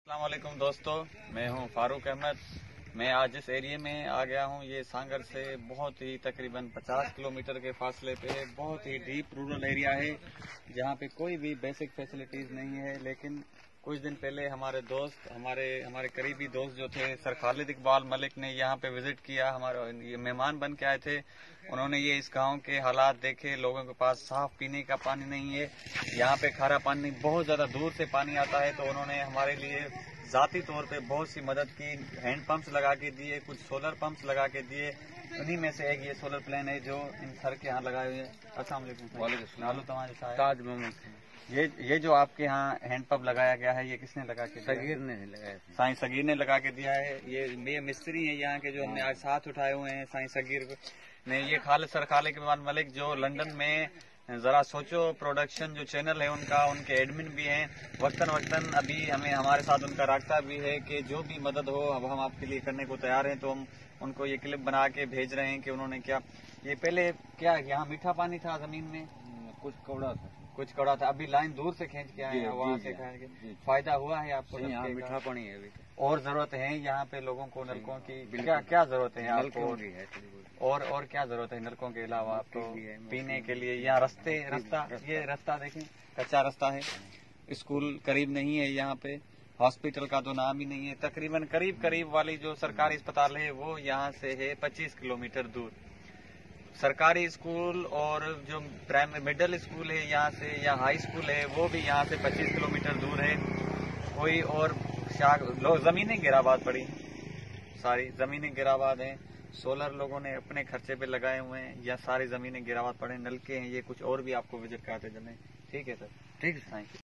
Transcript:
السلام علیکم دوستو، میں ہوں فاروق احمد۔ میں آج اس ایریے میں آ گیا ہوں، یہ سانگر سے بہت ہی تقریباً 50 کلومیٹر کے فاصلے پہ بہت ہی ڈیپ رورل ایریا ہے جہاں پہ کوئی بھی بیسک فیسلٹیز نہیں ہے۔ لیکن کچھ دن پہلے ہمارے دوست ہمارے قریبی دوست جو تھے سر خالد اقبال ملک نے یہاں پہ وزٹ کیا، ہمارے مہمان بن کے آئے تھے۔ انہوں نے یہ اس گاؤں کے حالات دیکھے، لوگوں کے پاس صاف پینے کا پانی نہیں ہے، یہاں پہ کھارا پانی بہت زیادہ دور سے پانی آتا ہے، تو انہوں نے ہمارے لیے ذاتی طور پہ بہت سی مدد کی، ہینڈ پمپس لگا کے دیے، کچھ سولر پمپس لگا کے دیے۔ انہی میں سے ایک یہ سولر پلین ہے جو ان سر کے ہاں لگائے ہوئے ہیں۔ السلام علیکم۔ وعلیکم السلام۔ تاج محمد۔ یہ جو آپ کے ہاں ہینڈ پمپ لگایا گیا ہے، یہ کس نے لگا کے دیا؟ صغیر نے لگایا تھا۔ سائیں صغیر نے لگا کے دیا ہے۔ یہ مستری ہیں یہاں کے جو ہم نے آج ساتھ اٹھائے ہوئے ہیں، سائیں صغیر نے۔ یہ سر خالد اقبال ملک جو لندن میں، ذرا سوچو، پروڈکشن جو چینل ہے ان کا، ان کے ایڈمن بھی ہیں۔ وقتاً ابھی ہمارے ساتھ ان کا رابطہ بھی ہے کہ جو بھی مدد ہو اب ہم آپ کے لیے کرنے کو تیار ہیں۔ تو ہم ان کو یہ کلپ بنا کے بھیج رہے ہیں کہ انہوں نے کیا، یہ پہلے کیا یہاں میٹھا پانی تھا زمین میں، کچھ کوڑا تھا، ابھی لائن دور سے کھینچ کے آئے ہیں، وہاں سے کھائیں گے۔ فائدہ ہوا ہے آپ کو؟ یہاں میٹھا پانی ہے ابھی۔ اور ضرورت ہے یہاں پہ لوگوں کو نلکوں کی؟ کیا ضرورت ہے آپ کو؟ اور کیا ضرورت ہے نلکوں کے علاوہ آپ کو؟ پینے کے لیے یہاں یہ رستہ دیکھیں، کچا رستہ ہے، اسکول قریب نہیں ہے یہاں پہ، ہاسپٹل کا تو نام ہی نہیں ہے۔ تقریباً قریب والی جو سرکاری اسپتال ہے وہ یہاں سے ہے 25 کلومیٹر دور۔ سرکاری اسکول اور جو مڈل اسکول ہے یہاں سے، یا ہائی اسکول ہے، وہ بھی یہاں سے 25 کلومیٹر دور ہے۔ کوئی اور زمینیں گراباد پڑی، ساری زمینیں گراباد ہیں۔ سولر لوگوں نے اپنے خرچے پہ لگائے ہوئے ہیں، یا ساری زمینیں گراباد پڑے، نلکے ہیں، یہ کچھ اور بھی آپ کو وزٹ کراتے چلیں۔ ٹھیک ہے سر، ٹھیک ہے، تھینک یو۔